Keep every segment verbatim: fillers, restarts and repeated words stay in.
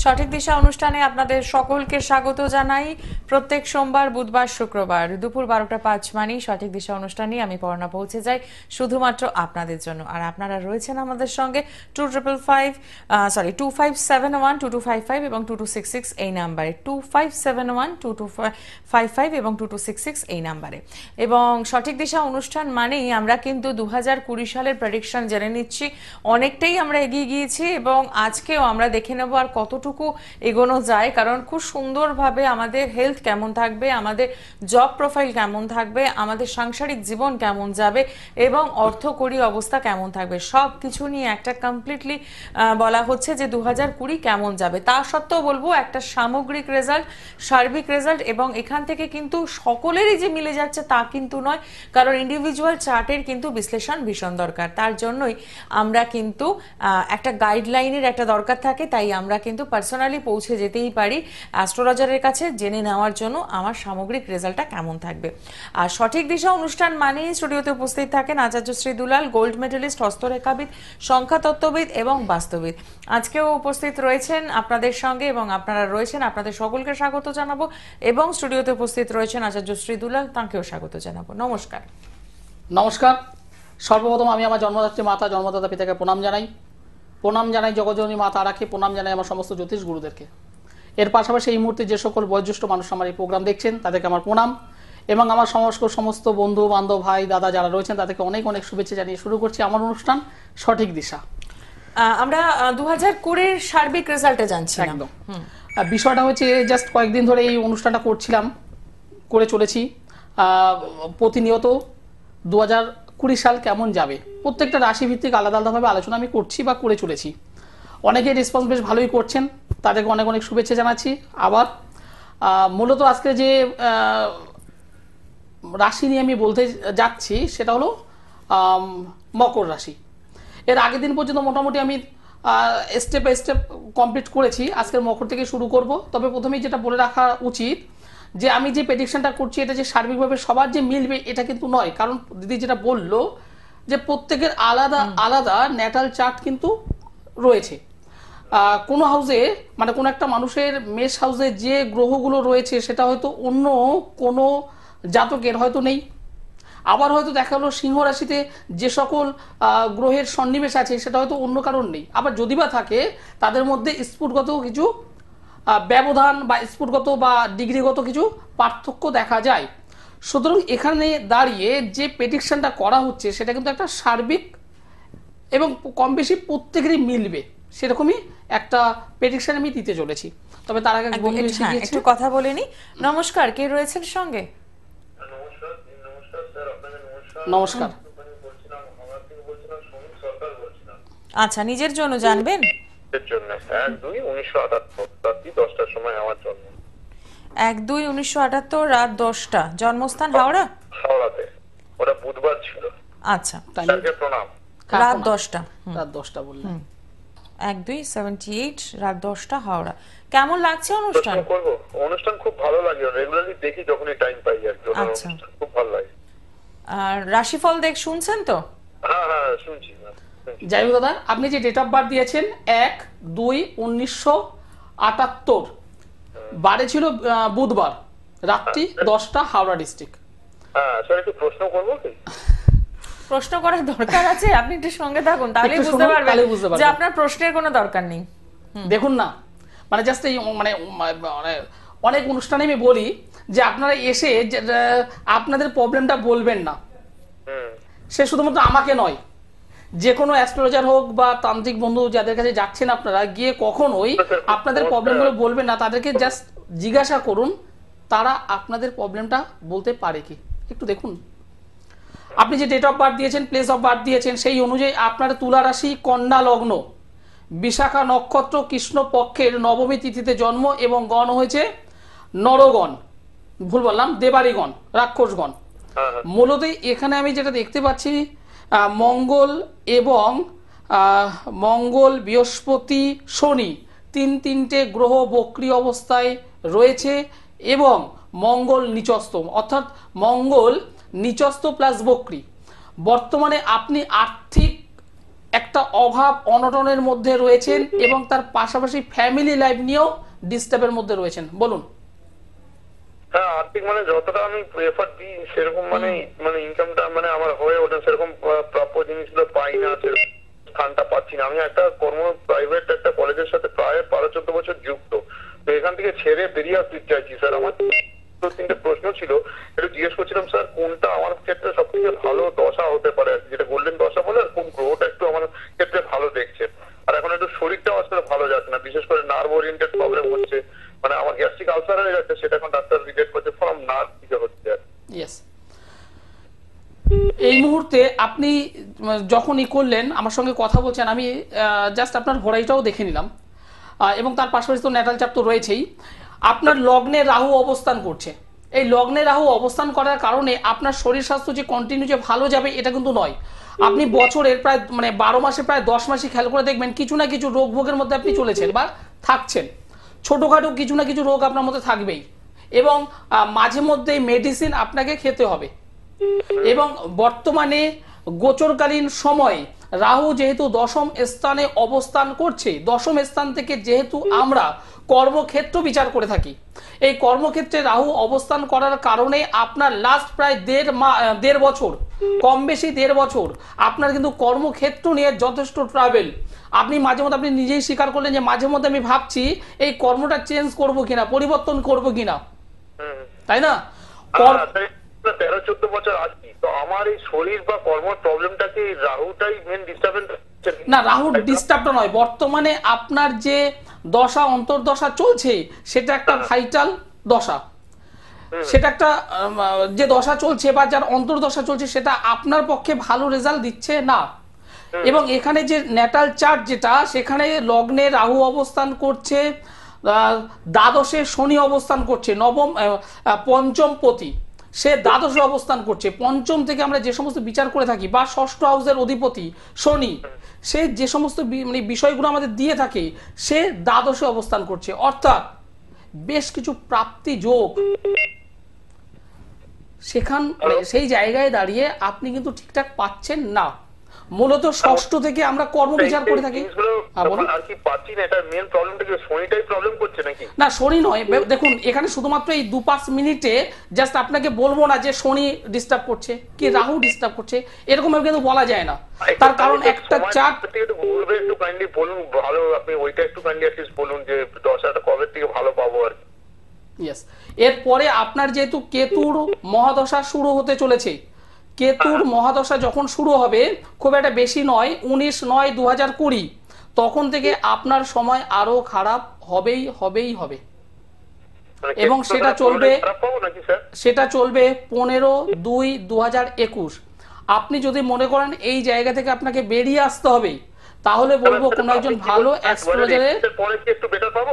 সঠিক দিশা অনুষ্ঠানে আপনাদের সকলকে স্বাগত জানাই। প্রত্যেক সোমবার, বুধবার, শুক্রবার দুপুর বারোটা পাঁচ মানেই সঠিক দিশা অনুষ্ঠানে আমি পড়না পৌঁছে যাই শুধুমাত্র আপনাদের জন্য। আর আপনারা রয়েছেন আমাদের সঙ্গে two triple five sorry two five seven one two two five five এবং টু টু সিক্স সিক্স এই নাম্বারে, two five seven one two two five five এবং টু টু সিক্স সিক্স এই নাম্বারে। এবং সঠিক দিশা অনুষ্ঠান মানেই আমরা কিন্তু দু হাজার কুড়ি সালের প্রেডিকশন জেনে নিচ্ছি। অনেকটাই আমরা এগিয়ে গিয়েছি এবং আজকেও আমরা দেখে নেবো আর কতটুকু এগোনো যায়, কারণ খুব সুন্দরভাবে আমাদের হেলথ কেমন থাকবে, আমাদের জব প্রোফাইল কেমন থাকবে, আমাদের সাংসারিক জীবন কেমন যাবে এবং অর্থকরী অবস্থা কেমন থাকবে, সব কিছু নিয়ে একটা কমপ্লিটলি বলা হচ্ছে যে দু হাজার কুড়ি কেমন যাবে। তা সত্ত্বেও বলবো একটা সামগ্রিক রেজাল্ট, সার্বিক রেজাল্ট, এবং এখান থেকে কিন্তু সকলেরই যে মিলে যাচ্ছে তা কিন্তু নয়, কারণ ইন্ডিভিজুয়াল চার্টের কিন্তু বিশ্লেষণ ভীষণ দরকার। তার জন্যই আমরা কিন্তু একটা গাইডলাইনের একটা দরকার থাকে, তাই আমরা কিন্তু পার্সোনালি পৌঁছে যেতেই পারি অ্যাস্ট্রোলজারের কাছে জেনে নেওয়ার জন্য আমার সামগ্রিক রেজাল্টটা কেমন থাকবে। আর সঠিক দিশা অনুষ্ঠান মানেই স্টুডিওতে উপস্থিত থাকেন আচার্য শ্রী দুলাল, গোল্ড মেডেলিস্ট, হস্তরেখাবিদ, সংখ্যাতত্ত্ববিদ এবং বাস্তবিদ। আজকেও উপস্থিত রয়েছেন আপনাদের সঙ্গে এবং আপনারা রয়েছেন, আপনাদের সকলকে স্বাগত জানাবো। এবং স্টুডিওতে উপস্থিত রয়েছেন আচার্য শ্রী দুলাল, তাঁকেও স্বাগত জানাবো। নমস্কার। নমস্কার। সর্বপ্রথম আমি আমার জন্মদাত্রী মাতা, জন্মদাতা পিতাকে প্রণাম জানাই। প্রণাম জানাই জগজ্জননী মা তারাকে, প্রণাম জানাই আমার সমস্ত জ্যোতিষ গুরুদেরকে। এর পাশাপাশি এই মুহূর্তে যে সকল বয়োজ্যেষ্ঠ মানুষ আমার এই প্রোগ্রাম দেখছেন তাদেরকে আমার প্রণাম, এবং আমার সমস্ত সমস্ত বন্ধু বান্ধব, ভাই দাদা যারা রয়েছেন তাদেরকে অনেক অনেক শুভেচ্ছা জানিয়ে শুরু করছি আমার অনুষ্ঠান সঠিক দিশা। আমরা দু হাজার কুড়ির সার্বিক রেজাল্টে জানছি। একদম বিষয়টা হচ্ছে জাস্ট কয়েকদিন ধরে এই অনুষ্ঠানটা করছিলাম, করে চলেছি প্রতিনিয়ত দু হাজার কুড়ি সাল কেমন যাবে প্রত্যেকটা রাশি ভিত্তিক আলাদা আলাদাভাবে আলোচনা আমি করছি বা করে চলেছি। অনেকে রেসপন্স বেশ ভালোই করছেন, তাদেরকে অনেক অনেক শুভেচ্ছা জানাচ্ছি। আবার মূলত আজকে যে রাশি নিয়ে আমি বলতে যাচ্ছি সেটা হলো মকর রাশি। এর আগের দিন পর্যন্ত মোটামুটি আমি স্টেপ বাই স্টেপ কমপ্লিট করেছি, আজকের মকর থেকে শুরু করব। তবে প্রথমেই যেটা বলে রাখা উচিত যে আমি যে প্রেডিকশনটা করছি এটা যে সার্বিকভাবে সবার যে মিলবে এটা কিন্তু নয়, কারণ দিদি যেটা বললো যে প্রত্যেকের আলাদা আলাদা ন্যাটাল চার্ট কিন্তু রয়েছে। কোনো হাউসে মানে কোনো একটা মানুষের মেষ হাউসে যে গ্রহগুলো রয়েছে সেটা হয়তো অন্য কোনো জাতকের হয়তো নেই। আবার হয়তো দেখা গেলো সিংহ রাশিতে যে সকল গ্রহের সন্নিবেশ আছে সেটা হয়তো অন্য কারণ নেই। আবার যদি বা থাকে তাদের মধ্যে স্ফুটগত কিছু ব্যবধান বা স্ফুটগত বা ডিগ্রিগত কিছু পার্থক্য দেখা যায়। সুতরাং এখানে দাঁড়িয়ে যে প্রেডিকশনটা করা হচ্ছে সেটা কিন্তু একটা সার্বিক এবং কম বেশি প্রত্যেকেরই মিলবে সেরকমই একটা প্রেডিকশন আমি দিতে চলেছি। তবে তার আগে একটু কথা বলে নি। নমস্কার, কে রয়েছেন সঙ্গে? নমস্কার। আচ্ছা, নিজের জন্য জানবেন? এক দুই উনিশশো আটাত্তর রাত দশটা, জন্মস্থান হাওড়া? হাওড়াতে। ওটা বুধবার ছিল। আচ্ছা, প্রণাম। রাত দশটা। রাত দশটা বললেন। এক দুই সেভেন্টি এইট রাত দশটা, হাওড়া। কেমন লাগছে অনুষ্ঠান? করব অনুষ্ঠান খুব ভালো লাগে, রেগুলারলি দেখি যখনই টাইম পাই আর কি। আচ্ছা, খুব ভালো লাগে। আর রাশিফল দেখ শুনছেন তো? হ্যাঁ হ্যাঁ শুনছি। যাই হোক দাদা, আপনি যে ডেট অফ বার্থ দিয়েছেন এক দুই উনিশশো আটাত্তর, বারে ছিল বুধবার, রাত্রি দশটা, হাওড়া ডিস্ট্রিক্ট। হ্যাঁ স্যার, একটু প্রশ্ন করবো কি? প্রশ্ন করার দরকার আছে? আপনি একটু সঙ্গে থাকুন, তাহলেই বুঝতে পারবেন যে আপনার প্রশ্নের কোনো দরকার নেই। দেখুন না, মানে জাস্ট এই মানে অনেক অনুষ্ঠানে আমি বলি যে আপনারা এসে আপনাদের প্রবলেমটা বলবেন না, সে শুধুমাত্র আমাকে নয়, যে কোনো অ্যাস্ট্রোলজার হোক বা তান্ত্রিক বন্ধু যাদের কাছে যাচ্ছেন আপনারা, গিয়ে কখনোই আপনাদের প্রবলেমগুলো বলবেন না। তাদেরকে জাস্ট জিজ্ঞাসা করুন তারা আপনাদের প্রবলেমটা বলতে পারে কি। একটু দেখুন, আপনি যে ডেট অফ বার্থ দিয়েছেন, প্লেস অফ বার্থ দিয়েছেন, সেই অনুযায়ী আপনার তুলা রাশি, কন্যা লগ্ন, বিশাখা নক্ষত্র, কৃষ্ণ পক্ষের নবমী তিথিতে জন্ম এবং গণ হয়েছে নরগণ, ভুল বললাম দেবাড়িগণ, রাক্ষসগণ। মূলত এখানে আমি যেটা দেখতে পাচ্ছি মঙ্গল এবং মঙ্গল, বৃহস্পতি, শনি তিন তিনটে গ্রহ বক্রী অবস্থায় রয়েছে এবং মঙ্গল নিচস্থ, অর্থাৎ মঙ্গল নিচস্থ প্লাস বক্রী। বর্তমানে আপনি আর্থিক একটা অভাব অনটনের মধ্যে রয়েছেন এবং তার পাশাপাশি ফ্যামিলি লাইফ নিয়েও ডিস্টার্বের মধ্যে রয়েছেন। বলুন। হ্যাঁ, আর্থিক মানে যতটা আমি এফর্ট দিই সেরকম মানে মানে ইনকামটা মানে আমার হয়ে ওঠে, সেরকম আহ, প্রাপ্য জিনিসগুলো পাই না, সেরকম স্থানটা পাচ্ছি না। আমি একটা কর্ম প্রাইভেট একটা কলেজের সাথে প্রায় বারো চোদ্দ বছর যুক্ত, তো এখান থেকে ছেড়ে বেরিয়ে আসতে চাইছি স্যার। আমার দু তিনটে প্রশ্ন ছিল, একটু জিজ্ঞেস করছিলাম স্যার, কোনটা আমার ক্ষেত্রে সব থেকে ভালো দশা হতে পারে আর কি, যেটা গোল্ডেন দশা বলে, আর কোন গ্রহটা একটু আমার ক্ষেত্রে ভালো দেখছে। আর এখন একটু শরীরটাও আসলে ভালো যাচ্ছে না, বিশেষ করে নার্ভ ওরিয়েন্টেড প্রবলেম হচ্ছে, মানে আমার গ্যাস্ট্রিক আলসার হয়ে যাচ্ছে, সেটা এখন ডাক্তার রিজেক্ট করছে ফ্রম নার্ভ থেকে হচ্ছে আর কি। ইয়েস, এই মুহূর্তে আপনি উম, যখনই করলেন আমার সঙ্গে কথা বলছেন, আমি জাস্ট আপনার হোরাইটাও দেখে নিলাম, আহ, এবং তার পাশাপাশি তো ন্যাটাল চাপ তো রয়েছেই। আপনার লগ্নে রাহু অবস্থান করছে। এই লগ্নে রাহু অবস্থান করার কারণে আপনার শরীর স্বাস্থ্য যে কন্টিনিউ যে ভালো যাবে এটা কিন্তু নয়। আপনি বছরের প্রায় মানে বারো মাসে প্রায় দশ মাসই খেয়াল করে দেখবেন কিছু না কিছু রোগ ভোগের মধ্যে আপনি চলেছেন বা থাকছেন। ছোটোখাটো কিছু না কিছু রোগ আপনার মধ্যে থাকবেই, এবং আহ, মাঝে মধ্যে মেডিসিন আপনাকে খেতে হবে। এবং বর্তমানে গোচরকালীন সময় রাহু যেহেতু দশম স্থানে অবস্থান করছে, দশম স্থান থেকে যেহেতু আমরা কর্মক্ষেত্র বিচার করে থাকি, এই কর্মক্ষেত্রে রাহু অবস্থান করার কারণে আপনার লাস্ট প্রায় দেড় মা দেড় বছর, কম বেশি দেড় বছর আপনার কিন্তু কর্মক্ষেত্র নিয়ে যথেষ্ট ট্রাভেল। আপনি মাঝে মধ্যে আপনি নিজেই স্বীকার করলেন যে মাঝে মধ্যে আমি ভাবছি এই কর্মটা চেঞ্জ করবো কিনা, পরিবর্তন করবো কিনা, তাই না? তেরো চোদ্দ বছর আছি, তো আমার এই শরীর বা কর্ম প্রবলেমটা কি রাহুটাই মেন ডিস্টার্বেন্স? না, রাহুর ডিস্টার্বটা নয়, বর্তমানে আপনার যে দশা অন্তর্দশা চলছে সেটা একটা ভাইটাল দশা, সেটা একটা আম, যে দশা চলছে বা যার অন্তর্দশা চলছে সেটা আপনার পক্ষে ভালো রেজাল্ট দিচ্ছে না। এবং এখানে যে ন্যাটাল চার্ট যেটা, সেখানে লগ্নে রাহু অবস্থান করছে, আহ, দ্বাদশে শনি অবস্থান করছে, নবম আহ, আহ, পঞ্চম পতি সে দ্বাদশে অবস্থান করছে। পঞ্চম থেকে আমরা যে সমস্ত বিচার করে থাকি বা ষষ্ঠ হাউসের অধিপতি শনি, সে যে সমস্ত বি- মানে বিষয়গুলো আমাদের দিয়ে থাকে সে দ্বাদশে অবস্থান করছে, অর্থাৎ বেশ কিছু প্রাপ্তি যোগ সেখান মানে সেই জায়গায় দাঁড়িয়ে আপনি কিন্তু ঠিকঠাক পাচ্ছেন না। মূলত ষষ্ঠ থেকে আমরা কর্ম বিচার করে থাকি। হ্যাঁ, বলুন। আর কি পাচ্ছি না, এটা মেন প্রবলেমটা কি শনিটাই প্রবলেম করছে নাকি? না, শনি নয়, বে- দেখুন এখানে শুধুমাত্র এই দু পাঁচ মিনিটে জাস্ট আপনাকে বলবো না যে শনি ডিস্টার্ব করছে কি রাহু ডিস্টার্ব করছে, এরকম ভাবে কিন্তু বলা যায় না। তার কারণ একটা চার্ট একটু বলবে, একটু কাইন্ডলি বলুন, ভালো আপনি ওইটা একটু কাইন্ডলি অ্যাটলিস্ট বলুন যে দশাটা কবে থেকে ভালো পাবো আর কি। ইয়েস, এরপরে আপনার যেহেতু কেতুর মহাদশা শুরু হতে চলেছে, কেতুর মহাদশা যখন শুরু হবে খুব একটা বেশি নয়, উনিশ নয় দু হাজার কুড়ি, তখন থেকে আপনার সময় আরো খারাপ হবেই হবেই হবে। মানে এবং ক্ষেত্রটা সেটা চলবে পুরোটাই খারাপ পাবো নাকি স্যার? সেটা চলবে পনেরো দুই দু হাজার একুশ। আপনি যদি মনে করেন এই জায়গা থেকে আপনাকে বেরিয়ে আসতে হবে, তাহলে বলবো কোনো একজন ভালো অ্যাস্ট্রোলজারের পরে কি একটু বেটার পাবো?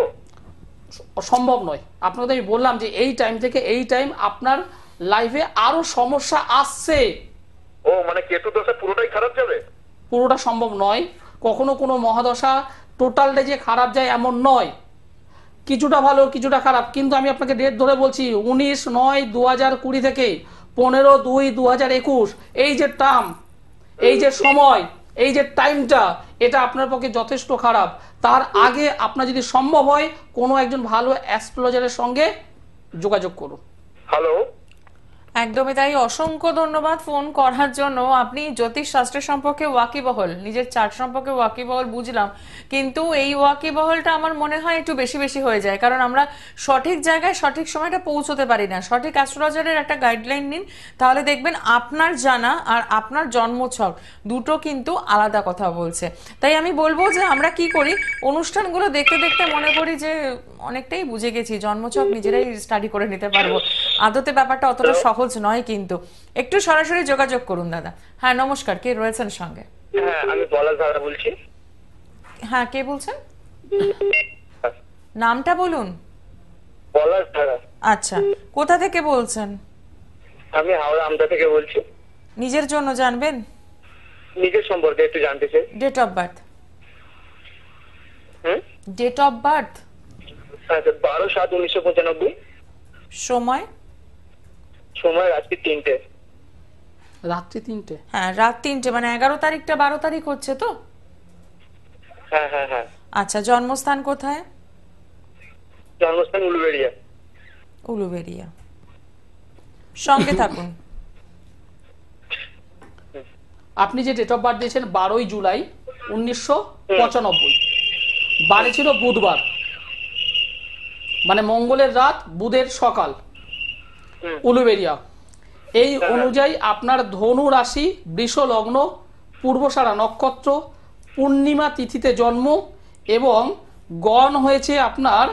সম্ভব নয়। আপনাকে আমি বললাম যে এই টাইম থেকে এই টাইম আপনার লাইফে আরো সমস্যা আসছে, ও মানে কেতু দশা পুরোটাই খারাপ যাবে? পুরোটা সম্ভব নয়। কখনো কোনো মহাদশা টোটালটা যে খারাপ যায় এমন নয়, কিছুটা ভালো কিছুটা খারাপ। কিন্তু আমি আপনাকে ডেট ধরে বলছি, উনিশ নয় দু হাজার কুড়ি থেকে পনেরো দুই দু হাজার একুশ, এই যে টার্ম, এই যে সময়, এই যে টাইমটা, এটা আপনার পক্ষে যথেষ্ট খারাপ। তার আগে আপনার যদি সম্ভব হয় কোনো একজন ভালো অ্যাস্ট্রোলজারের সঙ্গে যোগাযোগ করুন। হ্যালো, একদমই তাই, অসংখ্য ধন্যবাদ ফোন করার জন্য। আপনি জ্যোতিষ শাস্ত্রের সম্পর্কে ওয়াকিবহল, নিজের চার্ট সম্পর্কে ওয়াকিবহল বুঝলাম, কিন্তু এই ওয়াকিবহলটা আমার মনে হয় একটু বেশি বেশি হয়ে যায়, কারণ আমরা সঠিক জায়গায় সঠিক সময়টা পৌঁছতে পারি না। সঠিক অ্যাস্ট্রোলজারের একটা গাইডলাইন নিন, তাহলে দেখবেন আপনার জানা আর আপনার জন্মছক দুটো কিন্তু আলাদা কথা বলছে। তাই আমি বলবো যে আমরা কি করি, অনুষ্ঠানগুলো দেখতে দেখতে মনে করি যে অনেকটাই বুঝে গেছি, জন্মছক নিজেরাই স্টাডি করে নিতে পারবো। আদতে ব্যাপারটা অতটা সহজ নয়, কিন্তু একটু সরাসরি যোগাযোগ করুন দাদা। হ্যাঁ নমস্কার, কে রয়েছেন সঙ্গে? হ্যাঁ আমি পলাশ ধারা বলছি। হ্যাঁ কে বলছেন, নামটা বলুন। পলাশ ধারা। আচ্ছা, কোথা থেকে বলছেন? আমি হাওড়া আমদা থেকে বলছি। নিজের জন্য জানবেন? নিজের সম্পর্কে একটু জানতে চাই। Date of birth? Hmm, date of birth? আচ্ছা, বারো সাত উনিশশো পঁচানব্বই। সময়? সময় রাত্রি তিনটে। রাত্রি তিনটে? হ্যাঁ, রাত তিনটে, মানে এগারো তারিখটা বারো তারিখ হচ্ছে তো? হ্যাঁ হ্যাঁ হ্যাঁ। আচ্ছা, জন্মস্থান কোথায়? জন্মস্থান উলুবেড়িয়া। উলুবেড়িয়া। সঙ্গে থাকুন। আপনি যে ডেট অফ বার্থ দিয়েছেন বারোই জুলাই উনিশশো পঁচানব্বই, বারে ছিল বুধবার, মানে মঙ্গলের রাত বুধের সকাল, হুম। উলুবেড়িয়া। এই অনুযায়ী আপনার ধনু রাশি, বৃষ লগ্ন, পূর্বসারা নক্ষত্র, পূর্ণিমা তিথিতে জন্ম এবং গণ হয়েছে আপনার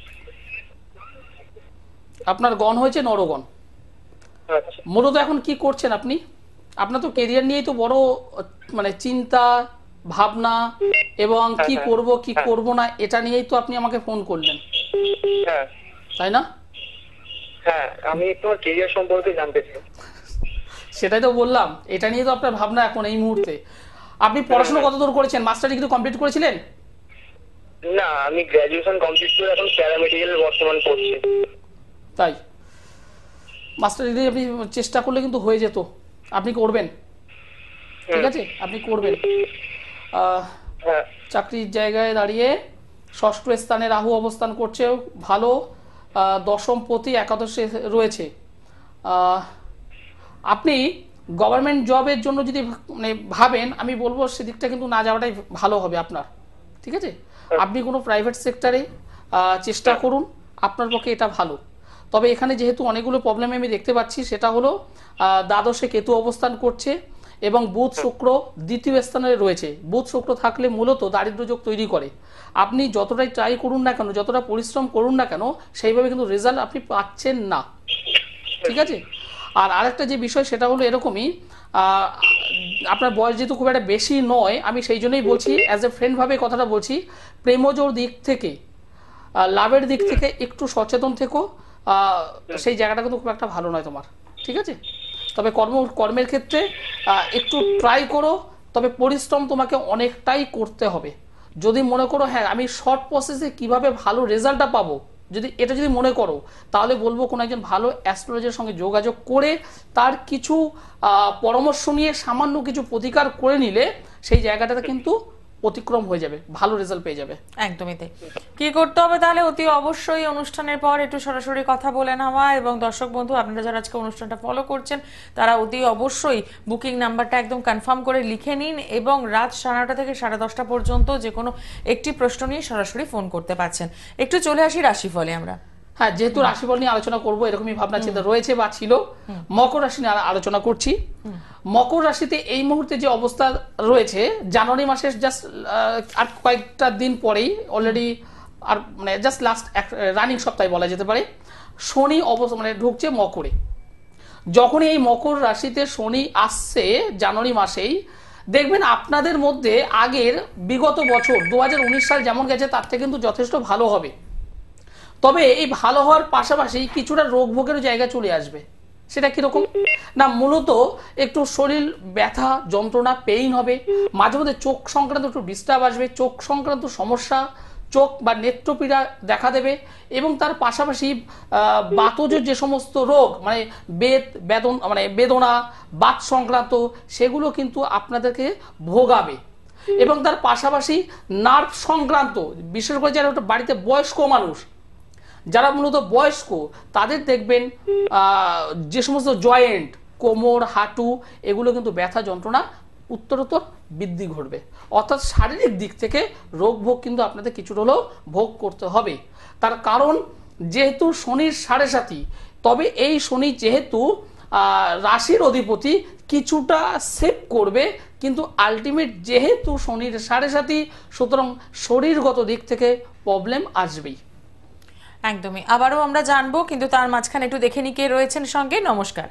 আপনার গণ হয়েছে নরগণ। আচ্ছা। মূলত এখন কি করছেন আপনি? আপনার তো কেরিয়ার নিয়েই তো বড় মানে চিন্তা ভাবনা এবং কি হ্যাঁ, করব কি হ্যাঁ। করব না এটা নিয়েই তো আপনি আমাকে ফোন করলেন, হ্যাঁ তাই না? হ্যাঁ, আমি তোমার কেরিয়ার সম্পর্কে জানতে চাই। সেটাই তো বললাম, এটা নিয়ে তো আপনার ভাবনা এখন এই মুহূর্তে। আপনি পড়াশোনা কত দূর করেছেন? মাস্টার ডিগ্রি কমপ্লিট করেছিলেন? না, আমি গ্র্যাজুয়েশন কমপ্লিট করে এখন প্যারামেডিক্যাল বর্তমান পড়ছি। তাই মাস্টার ডিগ্রি আপনি চেষ্টা করলে কিন্তু হয়ে যেত, আপনি করবেন, ঠিক আছে? আপনি করবেন। আহ, হ্যাঁ। চাকরির জায়গায় দাঁড়িয়ে ষষ্ঠ স্থানে রাহু অবস্থান করছে, ভালো। আহ, দশম পতি একাদশে রয়েছে। আহ, আপনি গভর্নমেন্ট জবের জন্য যদি মানে ভাবেন, আমি বলবো সেদিকটা কিন্তু না যাওয়াটাই ভালো হবে আপনার, ঠিক আছে? আপনি কোনো প্রাইভেট সেক্টরে চেষ্টা করুন, আপনার পক্ষে এটা ভালো। তবে এখানে যেহেতু অনেকগুলো প্রবলেম আমি দেখতে পাচ্ছি, সেটা হলো আহ, দ্বাদশে কেতু অবস্থান করছে এবং বুধ শুক্র দ্বিতীয় স্থানে রয়েছে। বুধ শুক্র থাকলে মূলত দারিদ্র্যযোগ তৈরি করে। আপনি যতটাই ট্রাই করুন না কেন, যতটা পরিশ্রম করুন না কেন, সেইভাবে কিন্তু রেজাল্ট আপনি পাচ্ছেন না, ঠিক আছে? আর আরেকটা যে বিষয় সেটা হলো এরকমই, আহ, আপনার বয়স যেহেতু খুব একটা বেশি নয়, আমি সেই জন্যই বলছি, অ্যাজ এ ফ্রেন্ড ভাবে কথাটা বলছি, প্রেমজোর দিক থেকে আহ, লাভের দিক থেকে একটু সচেতন থেকো। আহ, সেই জায়গাটা কিন্তু খুব একটা ভালো নয় তোমার, ঠিক আছে? তবে কর্ম কর্মের ক্ষেত্রে আহ, একটু ট্রাই করো, তবে পরিশ্রম তোমাকে অনেকটাই করতে হবে। যদি মনে করো হ্যাঁ আমি শর্ট প্রসেসে কিভাবে ভালো রেজাল্টটা পাবো, যদি এটা যদি মনে করো, তাহলে বলবো কোনো একজন ভালো অ্যাস্ট্রোলজারের সঙ্গে যোগাযোগ করে তার কিছু আহ, পরামর্শ নিয়ে সামান্য কিছু প্রতিকার করে নিলে সেই জায়গাটাতে কিন্তু অতিক্রম হয়ে যাবে, ভালো রেজাল্ট পেয়ে যাবে। একদমই তাই। কি করতে হবে তাহলে? অতি অবশ্যই অনুষ্ঠানের পর একটু সরাসরি কথা বলে নেওয়া, এবং দর্শক বন্ধু আপনারা যারা আজকে অনুষ্ঠানটা ফলো করছেন তারা অতি অবশ্যই বুকিং নাম্বারটা একদম কনফার্ম করে লিখে নিন, এবং রাত সাড়ে নটা থেকে সাড়ে দশটা পর্যন্ত যে কোনো একটি প্রশ্ন নিয়ে সরাসরি ফোন করতে পারছেন। একটু চলে আসি রাশিফলে আমরা। হ্যাঁ, যেহেতু রাশিফল নিয়ে আলোচনা করবো এরকমই ভাবনা চিন্তা রয়েছে বা ছিল, মকর রাশি নিয়ে আলোচনা করছি। মকর রাশিতে এই মুহূর্তে যে অবস্থা রয়েছে, জানুয়ারি মাসের জাস্ট আর কয়েকটা দিন পরেই অলরেডি, আর মানে জাস্ট লাস্ট রানিং সপ্তাহে বলা যেতে পারে, শনি অবস্থা মানে ঢুকছে মকরে। যখনই এই মকর রাশিতে শনি আসছে জানুয়ারি মাসেই, দেখবেন আপনাদের মধ্যে আগের বিগত বছর দু হাজার উনিশ সাল যেমন গেছে তার থেকে কিন্তু যথেষ্ট ভালো হবে। তবে এই ভালো হওয়ার পাশাপাশি কিছুটা রোগ ভোগেরও জায়গা চলে আসবে। সেটা কিরকম না, মূলত একটু শরীর ব্যথা যন্ত্রণা পেইন হবে, মাঝে মধ্যে চোখ সংক্রান্ত একটু ডিস্টার্ব আসবে, চোখ সংক্রান্ত সমস্যা, চোখ বা নেত্রপীড়া দেখা দেবে, এবং তার পাশাপাশি বাতজ যে সমস্ত রোগ মানে বেদ বেদন মানে বেদনা বাত সংক্রান্ত সেগুলো কিন্তু আপনাদেরকে ভোগাবে। এবং তার পাশাপাশি নার্ভ সংক্রান্ত, বিশেষ করে যারা বাড়িতে বয়স্ক মানুষ, যারা মূলত বয়স্ক, তাদের দেখবেন যে সমস্ত জয়েন্ট, কোমর, হাঁটু, এগুলো কিন্তু ব্যথা যন্ত্রণা উত্তরোত্তর বৃদ্ধি ঘটবে। অর্থাৎ শারীরিক দিক থেকে রোগ ভোগ কিন্তু আপনাদের কিছুটা হলেও ভোগ করতে হবে। তার কারণ যেহেতু শনির সাড়ে সাথী, তবে এই শনি যেহেতু রাশির অধিপতি কিছুটা সেভ করবে, কিন্তু আলটিমেট যেহেতু শনির সাড়ে সাথী, সুতরাং শরীরগত দিক থেকে প্রবলেম আসবেই। একদমই, আবারও আমরা জানবো, কিন্তু তার মাঝখানে একটু দেখে নি কে রয়েছেন সঙ্গে। নমস্কার।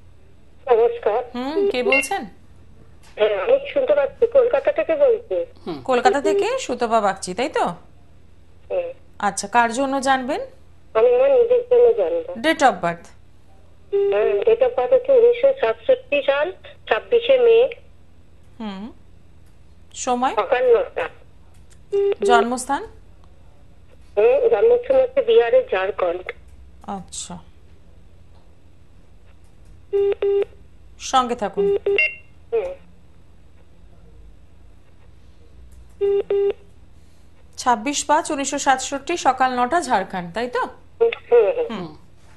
নমস্কার। হুম, কে বলছেন? হ্যাঁ, আমি শুনতে পাচ্ছি, কলকাতা থেকে বলছি। কলকাতা থেকে সুতপা বাগচি, তাই তো? হ্যাঁ, আচ্ছা, কার জন্য জানবেন? আমি আমার নিজের জন্য জানবো। Date of birth? হ্যাঁ, ডেট অফ বার্থ হচ্ছে উনিশশো সাতষট্টি সাল ছাব্বিশে মে, হুম। সময়? সকাল নটা। জন্মস্থান? হুম, জন্মস্থান হচ্ছে বিহারের ঝাড়খণ্ড। আচ্ছা। সঙ্গে থাকুন। হুম। ছাব্বিশ পাঁচ উনিশশো সাতষট্টি, সকাল নটা, ঝাড়খণ্ড, তাই তো? হুম, হুম, হুম। হুম।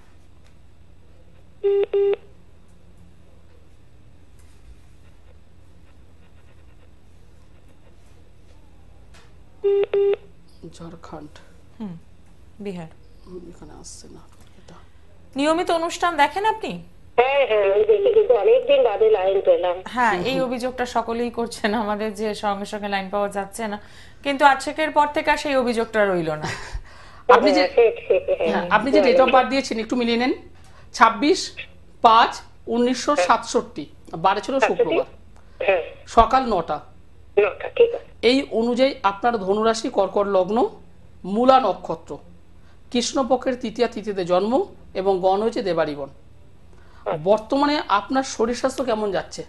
ঝাড়খণ্ড, হুম, বিহার। হুম, এখানে আসছে না এটা। নিয়মিত অনুষ্ঠান দেখেন আপনি? হ্যাঁ হ্যাঁ আমি দেখি, কিন্তু অনেকদিন বাদে লাইন পেলাম। হ্যাঁ, এই অভিযোগটা সকলেই করছেন আমাদের, যে সঙ্গে সঙ্গে লাইন পাওয়া যাচ্ছে না, কিন্তু আজকের পর থেকে আর সেই অভিযোগটা রইল না। আপনি যে হ্যাঁ, সে- সে- হ্যাঁ, হ্যাঁ, আপনি যে ডেট অফ বার্থ দিয়েছেন একটু মিলিয়ে নেন। ছাব্বিশ পাঁচ উনিশশো সাতষট্টি, বারে ছিল শুক্রবার, হ্যাঁ, সকাল নটা। নটা, ঠিক আছে। এই অনুযায়ী আপনার ধনুরাশি, কর্কট লগ্ন, মূলা নক্ষত্র, কৃষ্ণপক্ষের তৃতীয়া তিথিতে জন্ম এবং গণ হয়েছে দেবারিবন। বর্তমানে আপনার শরীর স্বাস্থ্য কেমন যাচ্ছে?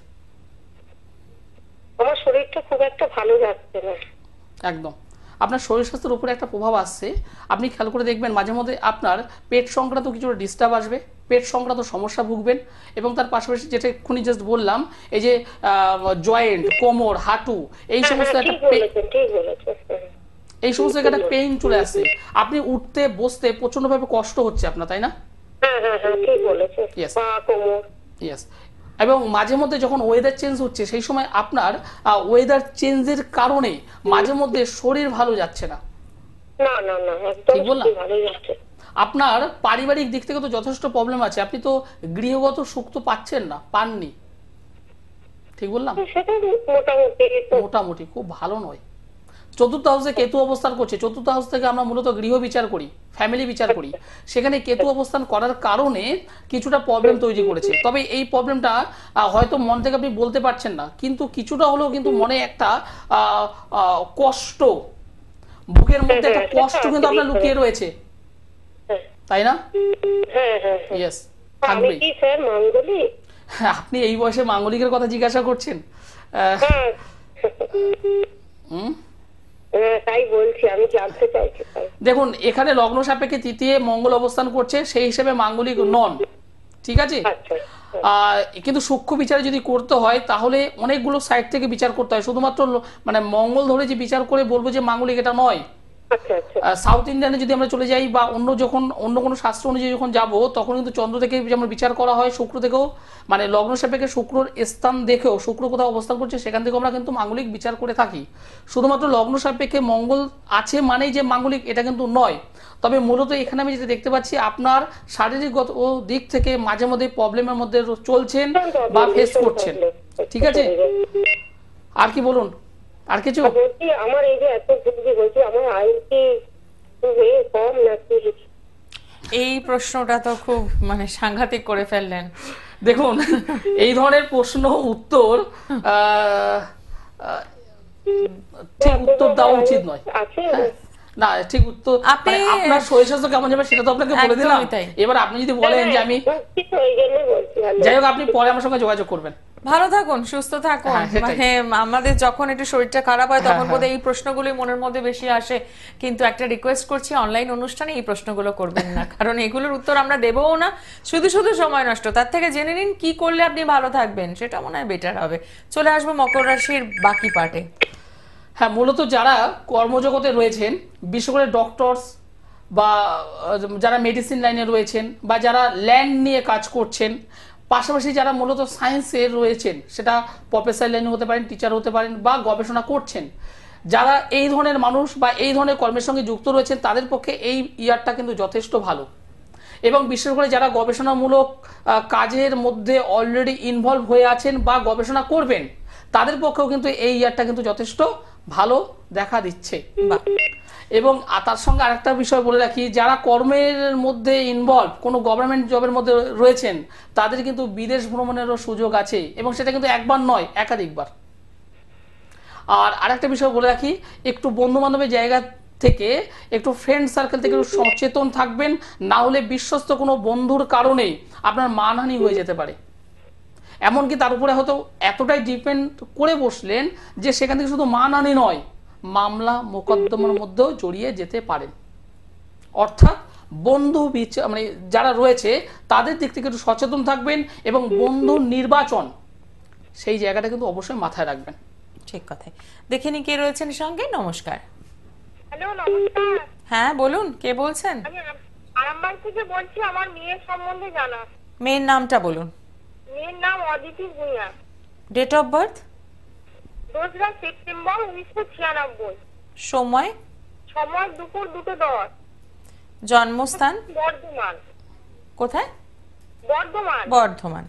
আমার শরীরটা খুব একটা ভালো যাচ্ছে না। একদম আপনার শরীর স্বাস্থ্যের উপরে একটা প্রভাব আসছে। আপনি খেয়াল করে দেখবেন মাঝে মধ্যে আপনার পেট সংক্রান্ত কিছুটা ডিস্টার্ব আসবে, পেট সংক্রান্ত সমস্যা ভুগবেন, এবং তার পাশাপাশি যেটা এক্ষুনি জাস্ট বললাম, এই যে জয়েন্ট, কোমর, হাঁটু, এই হ্যাঁ, সমস্ত হ্যাঁ, একটা ঠিক পে- বলেছেন, ঠিক বলেছেন। হুম। এই সমস্ত একটা পেইন চলে আসছে। আপনি উঠতে বসতে প্রচন্ডভাবে কষ্ট হচ্ছে আপনার, তাই না? হ্যাঁ হ্যাঁ হ্যাঁ ঠিক বলেছেন। Yes. পা, কোমর। ইয়েস। এবং মাঝে মধ্যে যখন ওয়েদার চেঞ্জ হচ্ছে সেই সময় আপনার ওয়েদার চেঞ্জের কারণে মাঝে মধ্যে শরীর ভালো যাচ্ছে না। না না না, একদম ঠিক বললাম? শরীর ভালো যাচ্ছে। আপনার পারিবারিক দিক থেকে তো যথেষ্ট প্রবলেম আছে, আপনি তো গৃহগত সুখ তো পাচ্ছেন না, পাননি। ঠিক বললাম? সেটা মোটামুটি। মোটামুটি, খুব ভালো নয়। চতুর্থ হাউসে কেতু অবস্থান করছে। চতুর্থ হাউস থেকে আমরা মূলত গৃহ বিচার করি, ফ্যামিলি বিচার করি। সেখানে কেতু অবস্থান করার কারণে কিছুটা প্রবলেম তৈরি করেছে। তবে এই প্রবলেমটা হয়তো মন থেকে আপনি বলতে পারছেন না, কিন্তু কিছুটা হলেও কিন্তু মনে একটা আহ, আহ, কষ্ট, বুকের মধ্যে একটা কষ্ট কিন্তু আপনার লুকিয়ে রয়েছে, তাই না? হ্যাঁ হ্যাঁ হ্যাঁ। ইয়েস, আমি থাকবেই। কি স্যার মাঙ্গলিক? আপনি এই বয়সে মাঙ্গলিকের কথা জিজ্ঞাসা করছেন? আহ, হ্যাঁ হুম হ্যাঁ, তাই বলছি, আমি জানতে চাইছি তাই। দেখুন, এখানে লগ্ন সাপেক্ষে তৃতীয় মঙ্গল অবস্থান করছে, সেই হিসেবে মাঙ্গলিক নন, ঠিক আছে? আচ্ছা। আহ, কিন্তু সূক্ষ্ম বিচারে যদি করতে হয় তাহলে অনেকগুলো সাইড থেকে বিচার করতে হয়। শুধুমাত্র ল- মানে মঙ্গল ধরে যে বিচার করে বলবো যে মাঙ্গলিক, এটা নয়। আচ্ছা আচ্ছা। সাউথ ইন্ডিয়ানে যদি আমরা চলে যাই বা অন্য যখন অন্য কোনো শাস্ত্র অনুযায়ী যখন যাব, তখন কিন্তু চন্দ্র থেকে যেমন বিচার করা হয়, শুক্র থেকেও, মানে লগ্ন সাপেক্ষে শুক্রর স্থান দেখেও, শুক্র কোথাও অবস্থান করছে সেখান থেকে আমরা কিন্তু মাঙ্গলিক বিচার করে থাকি। শুধুমাত্র লগ্ন সাপেক্ষে মঙ্গল আছে মানেই যে মাঙ্গলিক, এটা কিন্তু নয়। তবে মূলত এখানে আমি যেটা দেখতে পাচ্ছি, আপনার শারীরিকগত দিক থেকে মাঝে মধ্যে প্রবলেমের মধ্যে চলছেন বা ফেস করছেন, ঠিক আছে? আর কি বলুন, আর কিছু? আর বলছি, আমার এই যে এত বুদ্ধি, বলছি আমার আয়ু কি খুব এ কম নাকি? এই প্রশ্নটা তো খুব মানে সাংঘাতিক করে ফেললেন। দেখুন, এই ধরনের প্রশ্ন উত্তর আহ, আহ, ঠিক উত্তর দেওয়া উচিত নয়। আছে। হ্যাঁ, না ঠিক উত্তর, আপনি- মানে আপনার শরীর স্বাস্থ্য কেমন যাবে সেটা তো আপনাকে বলে দিলাম। একদমই তাই। এবার আপনি যদি বলেন যে আমি, বুঝছি তো, এই জন্যই বলছি। যাই হোক, আপনি পরে আমার সঙ্গে যোগাযোগ করবেন। ভালো থাকুন, সুস্থ থাকুন। হ্যাঁ, সেটাই। মানে আমাদের যখন একটু শরীরটা খারাপ হয় তখন হ্যাঁ, বোধহয় এই প্রশ্নগুলি মনের মধ্যে বেশি আসে, কিন্তু একটা রিকোয়েস্ট করছি, অনলাইন অনুষ্ঠানে এই প্রশ্নগুলো করবেন না, কারণ এগুলোর উত্তর আমরা দেবও না, শুধু শুধু সময় নষ্ট। তার থেকে জেনে নিন কি করলে আপনি ভালো থাকবেন, সেটা মনে হয় বেটার হবে। চলে আসবো মকর রাশির বাকি পার্টে। হ্যাঁ, মূলত যারা কর্মজগতে রয়েছেন, বিশেষ করে ডক্টরস বা আহ, যারা মেডিসিন লাইনে রয়েছেন, বা যারা ল্যান্ড নিয়ে কাজ করছেন, পাশাপাশি যারা মূলত সায়েন্সে রয়েছেন, সেটা প্রফেসর লাইনে হতে পারেন, টিচার হতে পারেন, বা গবেষণা করছেন, যারা এই ধরনের মানুষ বা এই ধরনের কর্মের সঙ্গে যুক্ত রয়েছেন, তাদের পক্ষে এই ইয়ারটা কিন্তু যথেষ্ট ভালো। এবং বিশেষ করে যারা গবেষণামূলক আহ, কাজের মধ্যে অলরেডি ইনভলভ হয়ে আছেন বা গবেষণা করবেন, তাদের পক্ষেও কিন্তু এই ইয়ারটা কিন্তু যথেষ্ট ভালো দেখা দিচ্ছে। বাহ। এবং আ- তার সঙ্গে আরেকটা বিষয় বলে রাখি, যারা কর্মের মধ্যে ইনভলভ, কোনো গভর্নমেন্ট জবের মধ্যে রয়েছেন, তাদের কিন্তু বিদেশ ভ্রমণেরও সুযোগ আছে, এবং সেটা কিন্তু একবার নয়, একাধিকবার। আর আরেকটা বিষয় বলে রাখি, একটু বন্ধু বান্ধবের জায়গা থেকে, একটু ফ্রেন্ড সার্কেল থেকে একটু সচেতন থাকবেন, না হলে বিশ্বস্ত কোনো বন্ধুর কারণে আপনার মানহানি হয়ে যেতে পারে। এমনকি তার উপরে হয়তো এতটাই ডিপেন্ড করে বসলেন যে সেখান থেকে শুধু মানহানি নয়, মামলা মোকদ্দমার মধ্যেও জড়িয়ে যেতে পারেন। অর্থাৎ বন্ধু বিচার মানে যারা রয়েছে তাদের দিক থেকে একটু সচেতন থাকবেন এবং বন্ধু নির্বাচন সেই জায়গাটা কিন্তু অবশ্যই মাথায় রাখবেন। ঠিক কথাই। দেখিনি কে রয়েছেন সঙ্গে। নমস্কার। হ্যালো, নমস্কার। হ্যাঁ বলুন, কে বলছেন? আমি আরামবাগ থেকে বলছি, আমার মেয়ের সম্বন্ধে জানা। মেয়ের নামটা বলুন। মেয়ের নাম Aditi Bhuiyan. Date of birth? দোসরা সেপ্টেম্বর উনিশশো ছিয়ানব্বই। সময়? সময় দুপুর দুটো দশ। জন্মস্থান? বর্ধমান। কোথায়? বর্ধমান। বর্ধমান।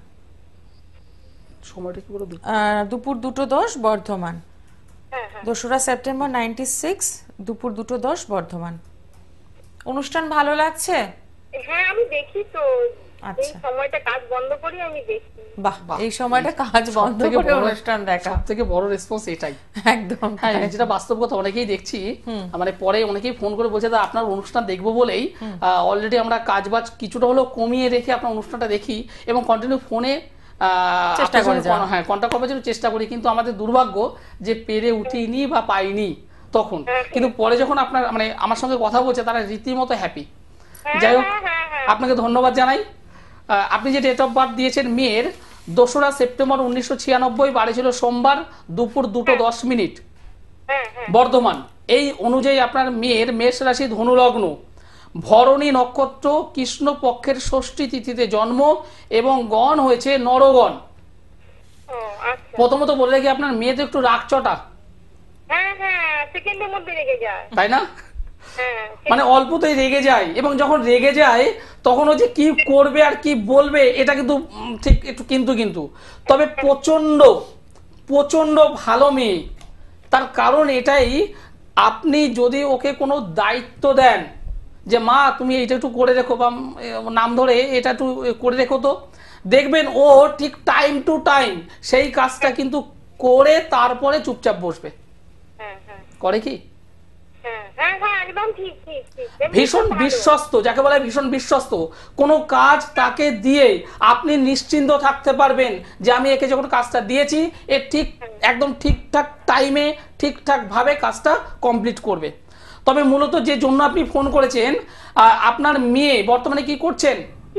সময়টা কি বলো? আহ, দুপুর দুটো দশ বর্ধমান। হ্যাঁ হ্যাঁ। দোসরা সেপ্টেম্বর নাইনটি সিক্স, দুপুর দুটো দশ বর্ধমান। অনুষ্ঠান ভালো লাগছে? হ্যাঁ, আমি দেখি তো। এই আচ্ছা, সময়টা কাজ বন্ধ করি আমি দেখি। বাহ, এই সময়টা কাজ বন্ধ সবথেকে করে বড়- অনুষ্ঠান দেখা। সব থেকে বড় রেসপন্স এটাই। একদম হ্যাঁ, তাই। যেটা বাস্তব কথা, অনেকেই দেখছি মানে পরে অনেকেই ফোন করে বলছে দাদা আপনার অনুষ্ঠান দেখবো বলেই অলরেডি আমরা কাজ বাজ কিছুটা হলেও কমিয়ে রেখে আপনার অনুষ্ঠানটা দেখি এবং কন্টিনিউ ফোনে চেষ্টা করে যাওয়া। হ্যাঁ কন্ট্যাক্ট করার জন্য চেষ্টা করি, কিন্তু আমাদের দুর্ভাগ্য যে পেরে উঠিনি বা পাইনি তখন। কিন্তু পরে যখন আপনার মানে আমার সঙ্গে কথা বলছে তারা রীতিমতো হ্যাপি। যাই হোক, আপনাকে ধন্যবাদ জানাই। আহ, আপনি যে ডেট অফ বার্থ দিয়েছেন মেয়ের, দোসরা সেপ্টেম্বর উনিশশো ছিয়ানব্বই, বাড়ি ছিল সোমবার, দুপুর দুটো দশ মিনিট, হ্যাঁ হ্যাঁ। বর্ধমান। এই অনুযায়ী আপনার মেয়ের মেষ রাশি, ধনুলগ্ন, ভরণী নক্ষত্র, কৃষ্ণ পক্ষের ষষ্ঠী তিথিতে জন্ম এবং গণ হয়েছে নরগণ। ও আচ্ছা। প্রথমত বলে রাখি আপনার মেয়ে তো একটু রাগচটা, হ্যাঁ হ্যাঁ, সেকেন্ডের মধ্যে রেগে যায়। তাই না? হ্যাঁ। মানে অল্পতেই রেগে যায় এবং যখন রেগে যায় তখন ও যে কি করবে আর কি বলবে এটা কিন্তু উম, ঠিক একটু কিন্তু কিন্তু তবে প্রচন্ড প্রচন্ড ভালো মেয়ে। তার কারণ এটাই, আপনি যদি ওকে কোনো দায়িত্ব দেন যে মা তুমি এটা একটু করে রেখো বা উম, নাম ধরে এটা একটু করে রেখো, তো দেখবেন ও ঠিক টাইম টু টাইম সেই কাজটা কিন্তু করে তারপরে চুপচাপ বসবে। হ্যাঁ হ্যাঁ করে কি? হ্যাঁ হ্যাঁ হ্যাঁ, একদম ঠিক ঠিক ঠিক। ভীষণ ভালো। বিশ্বস্ত, যাকে বলে ভীষণ বিশ্বস্ত। কোনো কাজ তাকে দিয়ে আপনি নিশ্চিন্ত থাকতে পারবেন যে আমি একে যখন কাজটা দিয়েছি এ ঠিক একদম ঠিকঠাক টাইমে ঠিকঠাক ভাবে কাজটা কমপ্লিট করবে। তবে মূলত যে জন্য আপনি ফোন করেছেন, আহ, আপনার মেয়ে বর্তমানে কি করছেন?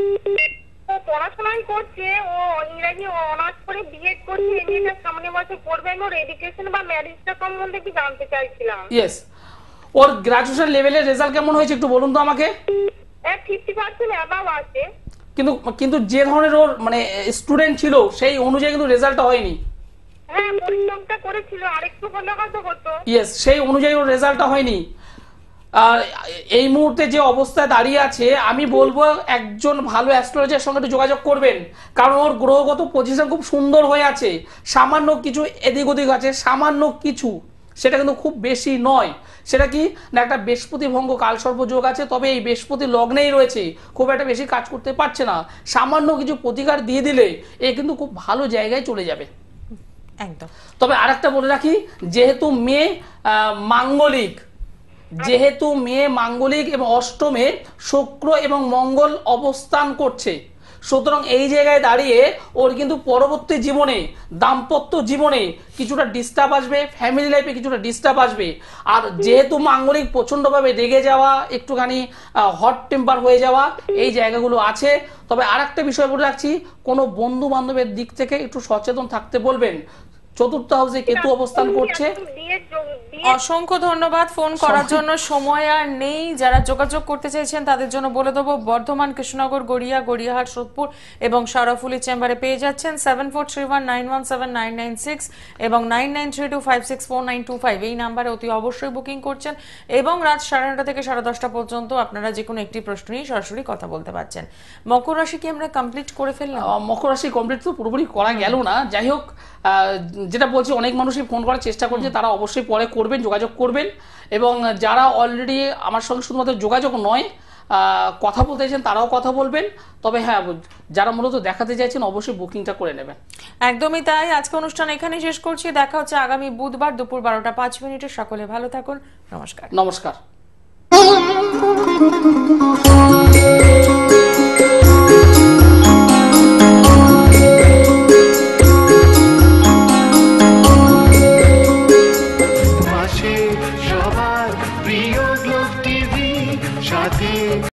ও পড়াশোনাই করছে, ও ইংরেজি অনার্স করে বিএড করছে, এমএটা সামনে বছর পড়বে। আমি ওর এডুকেশন বা ম্যারেজটা সম্বন্ধে কি জানতে চাইছিলাম। ইয়েস, ওর গ্রাজুয়েশন লেভেলের রেজাল্ট কেমন হয়েছে একটু বলুন তো আমাকে। ফিফটি পার্সেন্ট অ্যাবাভ আছে। কিন্তু কিন্তু যে ধরনের ওর মানে স্টুডেন্ট ছিল সেই অনুযায়ী কিন্তু রেজাল্টটা হয়নি। হ্যাঁ, পরিশ্রমটা করেছিল, আরেকটু হলে হয়তো হতো। ইয়েস, সেই অনুযায়ী ওর রেজাল্টটা হয়নি। আর এই মুহূর্তে যে অবস্থায় দাঁড়িয়ে আছে আমি বলবো একজন ভালো অ্যাস্ট্রোলজারের সঙ্গে একটু যোগাযোগ করবেন, কারণ ওর গ্রহগত পজিশন খুব সুন্দর হয়ে আছে। সামান্য কিছু এদিক ওদিক আছে, সামান্য কিছু, সেটা কিন্তু খুব বেশি নয়। সেটা কি না, একটা বৃহস্পতি ভঙ্গ কালসর্প যোগ আছে, তবে এই বৃহস্পতি লগ্নেই রয়েছে, খুব একটা বেশি কাজ করতে পারছে না। সামান্য কিছু প্রতিকার দিয়ে দিলে এ কিন্তু খুব ভালো জায়গায় চলে যাবে। একদম। তবে আরেকটা বলে রাখি, যেহেতু মেয়ে আহ, মাঙ্গলিক যেহেতু মেয়ে মাঙ্গলিক এবং অষ্টমে শুক্র এবং মঙ্গল অবস্থান করছে, সুতরাং এই জায়গায় দাঁড়িয়ে ওর কিন্তু পরবর্তী জীবনে দাম্পত্য জীবনে কিছুটা ডিস্টার্ব আসবে, ফ্যামিলি লাইফে কিছুটা ডিস্টার্ব আসবে। আর যেহেতু মাঙ্গলিক প্রচণ্ডভাবে রেগে যাওয়া, একটুখানি হট টেম্পার হয়ে যাওয়া, এই জায়গাগুলো আছে। তবে আর একটা বিষয় বলে রাখছি, কোনো বন্ধু বান্ধবের দিক থেকে একটু সচেতন থাকতে বলবেন। চতুর্থ হাউসে কেতু অবস্থান করছে। বিয়ের যোগ- বিয়ের অসংখ্য ধন্যবাদ ফোন করার জন্য। সময় আর নেই। যারা যোগাযোগ করতে চাইছেন তাদের জন্য বলে দেবো, বর্ধমান, কৃষ্ণনগর, গড়িয়া, গড়িয়াহাট, সোদপুর এবং সারাফুলি চেম্বারে পেয়ে যাচ্ছেন seven four three one nine one seven nine nine six এবং nine nine three two five six four nine two five. এই নাম্বারে অতি অবশ্যই বুকিং করছেন এবং রাত সাড়ে নটা থেকে সাড়ে দশটা পর্যন্ত আপনারা যে কোনো একটি প্রশ্ন নিয়ে সরাসরি কথা বলতে পারছেন। মকর রাশি কি আমরা কমপ্লিট করে ফেললাম? আহ, মকর রাশি কমপ্লিট তো পুরোপুরি করা গেল না। যাই হোক, আহ, যেটা বলছি, অনেক মানুষই ফোন করার চেষ্টা করছে, তারা অবশ্যই পরে করবেন, যোগাযোগ করবেন। এবং যারা অলরেডি আমার সঙ্গে শুধুমাত্র যোগাযোগ নয় আহ, কথা বলতে চাইছেন তারাও কথা বলবেন। তবে হ্যাঁ, যারা মূলত দেখাতে চাইছেন অবশ্যই বুকিংটা করে নেবেন। একদমই তাই। আজকে অনুষ্ঠান এখানেই শেষ করছি। দেখা হচ্ছে আগামী বুধবার দুপুর বারোটা পাঁচ মিনিটে। সকলে ভালো থাকুন। নমস্কার। নমস্কার।